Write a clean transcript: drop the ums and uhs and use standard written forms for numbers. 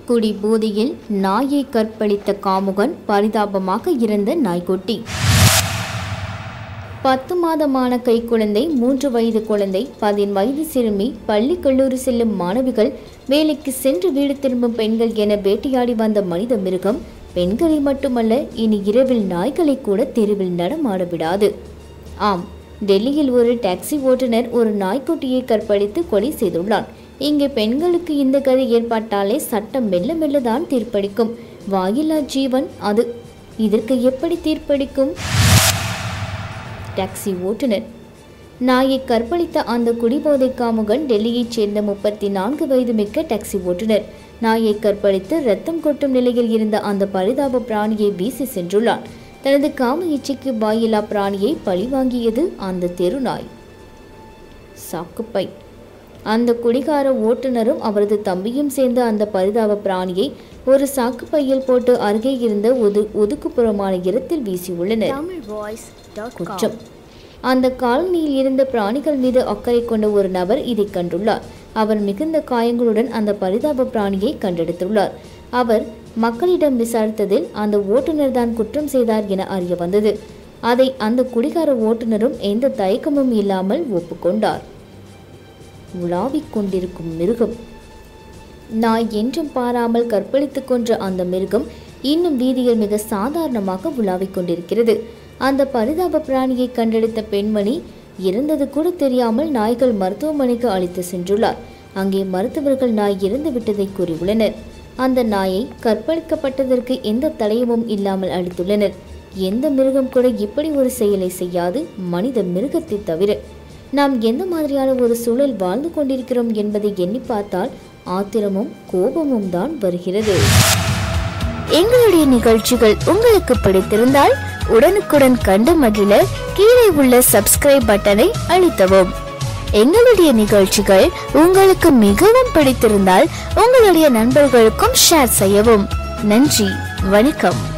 குடி போதையில் நாயை கற்பழித்த காமுகன், பரிதாபமாக இறந்த நாய்க்குட்டி. 10 மாதமான கைக்குழந்தை, 3 வயது குழந்தை, 15 வயது சிறுமி, பள்ளி கல்லூரி செல்லும் மாணவிகள், வேலைக்கு சென்று வீடு திரும்பும் பெண்கள் என வேட்டையாடி வந்த மனித மிருகம் பெண்களை மட்டுமல்ல, இனி இரவில் நாய்களை கூட தெருவில் நடமாட விடாது. ஆம், டெல்லியில் ஒரு டாக்ஸி ஓட்டுநர் ஒரு நாய்க்குட்டியை கற்பழித்து கொலை செய்துள்ளார். இங்கே பெண்களுக்கு இந்த கதை ஏற்பட்டாலே சட்டம் மெல்ல மெல்லதான் தீர்ப்பளிக்கும். வாயில்லா ஜீவன் அது. இதற்கு எப்படி தீர்ப்பளிக்கும்? டாக்ஸி ஓட்டுநர். நாயை கற்பழித்த அந்த குடிபோதை காமுகன் டெல்லியைச் சேர்ந்த 34 வயது மிக்க டாக்ஸி ஓட்டுநர். நாயை கற்பழித்து ரத்தம் கொட்டும் நிலையில் இருந்த அந்த பரிதாப பிராணியை வீசி சென்றுள்ளார். தனது காம இச்சைக்கு வாயில்லா பிராணியை பழிவாங்கியது அந்த தெரு நாய். சாக்குப்பை. அந்த குடிகார ஓட்டுநரும் அவரது தம்பியும் சேர்ந்த அந்த பரிதாப பிராணியை ஒரு சாக்கு பையில் போட்டு அருகே இருந்த ஒதுக்குப்புறமான இடத்தில் வீசியுள்ளனர். குற்றம். அந்த காலனியில் இருந்த பிராணிகள் மீது அக்கறை கொண்ட ஒரு நபர் இதை கண்டுள்ளார். அவர் மிகுந்த காயங்களுடன் அந்த பரிதாப பிராணியை கண்டெடுத்துள்ளார். அவர் மக்களிடம் விசாரித்ததில் அந்த ஓட்டுநர் தான் குற்றம் செய்தார் என அறிய வந்தது. அதை அந்த குடிகார ஓட்டுநரும் எந்த தயக்கமும் இல்லாமல் ஒப்புக்கொண்டார். உலாவிக் கொண்டிருக்கும் மிருகம். நாய் என்றும் பாராமல் கற்பழித்து கொன்ற அந்த மிருகம் இன்னும் வீதியில் மிக சாதாரணமாக உலாவிக் கொண்டிருக்கிறது. அந்த பரிதாப பிராணியை கண்டெடுத்த பெண்மணி இறந்தது கூட தெரியாமல் நாய்கள் மருத்துவமனைக்கு அழைத்து சென்றுள்ளார். அங்கே மருத்துவர்கள் நாய் இறந்து விட்டதை கூறியுள்ளனர். அந்த நாயை கற்பழிக்கப்பட்டதற்கு எந்த தடயமும் இல்லாமல் அளித்துள்ளனர். எந்த மிருகம் கூட இப்படி ஒரு செயலை செய்யாது, மனித மிருகத்தை தவிர. நாம் எந்த மாதிரியான ஒரு சூழல் வாழ்ந்து கொண்டிருக்கிறோம் என்பதை எண்ணி பார்த்தால் ஆத்திரமும் கோபமும் தான் வருகிறது. எங்களுடைய நிகழ்ச்சிகள் உங்களுக்கு பிடித்திருந்தால் உடனுக்குடன் கண்டு மகிழ கீழே உள்ள சப்ஸ்கிரைப் பட்டனை அழுத்தவும். எங்களுடைய நிகழ்ச்சிகள் உங்களுக்கு மிகவும் பிடித்திருந்தால் உங்களுடைய நண்பர்களுக்கும் ஷேர் செய்யவும். நன்றி, வணக்கம்.